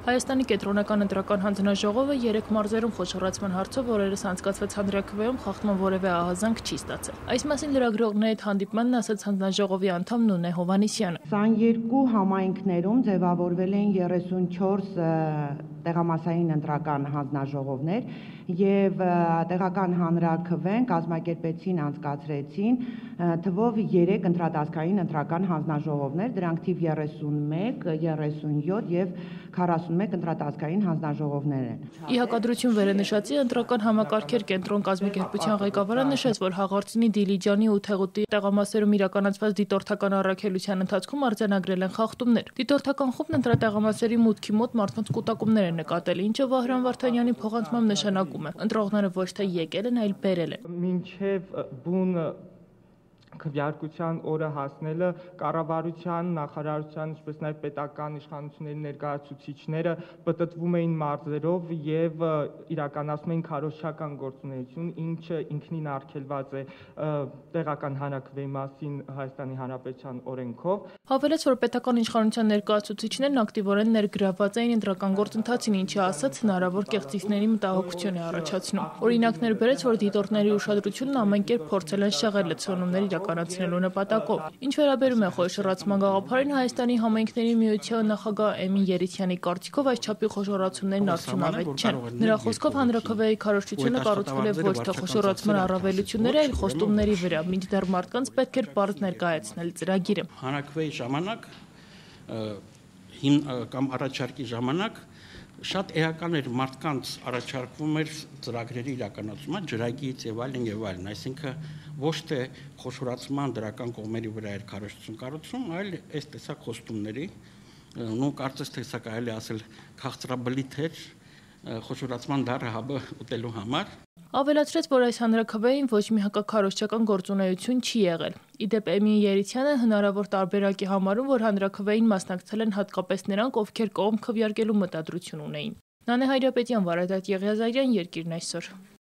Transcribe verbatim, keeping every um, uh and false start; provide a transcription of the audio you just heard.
Հայաստանի կենտրոնական ընտրական հանձնաժողովը երեք մարզերում խոշորացման հարցով օրերս անցկացված հանրաքվեում խախտման որևէ ահազանգ չի ստացել։ Այս մասին լրագրողների հետ հանդիպմանն ասաց հանձնաժողովի անդամ Նունե Հովհաննիսյանը։ քսաներկու համայնքներում ձևավորվել են երեսունչորս տեղամասային ընտրական հանձնաժողովներ եւ տեղական հանրաքվեն կազմակերպեցին, անցկացրեցին թվով երեք ընտրատասկային ընտրական հանձնաժողովներ, դրանք թիվ երեսունմեկ, երեսունյոթ եւ քառասունմեկ ընտրատասկային հանձնաժողովներ են։ Ի հակադրություն վերենշածի ընտրական համակարգեր կենտրոն կազմակերպության ղեկավարը նշեց, որ Հաղարծինի, Դիլիջանի ու Թեղուտի տեղամասերում իրականացված դիտորդական առաքելության ընթացքում արձանագրել են խախտումներ։ Դիտորդական խումբն ընտրատեղամասերի մուտքի մոտ մարդկանց կուտակումներ են նկատել, ինչը Վահրամ Վարդանյանի փոխանցմամբ նշանակում է, ընտրողները ոչ թե եկել են, այլ բերել են։ Մինչև բուն քվեարկության օրը հասնելը կառավարության, նախարարության, ինչպես նաև պետական իշխանությունների ներկայացուցիչները պտտվում էին մարզերով եւ իրականացնում էին քարոզչական գործունեություն, ինչը ինքնին արգելված է տեղական հանրաքվեի մասին Հայաստանի Հանրապետության օրենքով։ Հավելեց, որ պետական իշխանության ներկայացուցիչներն ակտիվորեն ներգրավված էին ընտրական գործընթացին, ինչը ասաց հնարավոր կեղծիքների մտահոգություն է առաջացնում։ Օրինակներ բերեց, որ դիտորդների ուշադրությունն ամեն կերպ փորձել են շեղել լցոնումներ իրականացնելու նպատակով։ Ինչ վերաբերում է խոշորացման գաղափարին, Հայաստանի համայնքների միության նախագահ Էմին Երիցյանի կարծիքով այս չափի խոշորացումներն արդյունավետ չեն։ Նրա խոսքով հանրաքվեի քարոզչությունը կառուցվել է ոչ թե խոշորացման առավելությունների, այլ խոստումների վրա, մինչդեռ մարդկանց պետք էր պարզ ներկայացնել ծրագիրը։ Հանրաքվեի ժամանակ հիմ կամ առաջարկի ժամանակ շատ էական էր մարդկանց առաջարկվում էր ծրագրերի իրականացումը ջրագից եւ այլն եւ այլն, այսինքն ոչ թե խոշորացման դրական կողմերի վրա էր քարոզություն կառուցում, այլ այս տեսակ խոստումների, ու կարծես թե սա կարելի ասել քաղցրաբլիթ էր խոշորացման դառը հաբը ուտելու համար։ Ավելացրեց, որ այս հանրաքվեին ոչ մի հակաքարոզչական գործունեություն չի եղել։ Ի դեպ Էմին Երիցյանը հնարավոր տարբերակի համարում, որ հանրաքվեին մասնակցել են հատկապես նրանք, ովքեր կողմ քվեարկելու մտադրություն ունեին։ Նանե Հայրապետյան, Վարդատ Եղիազարյան, Երկիրն այսօր։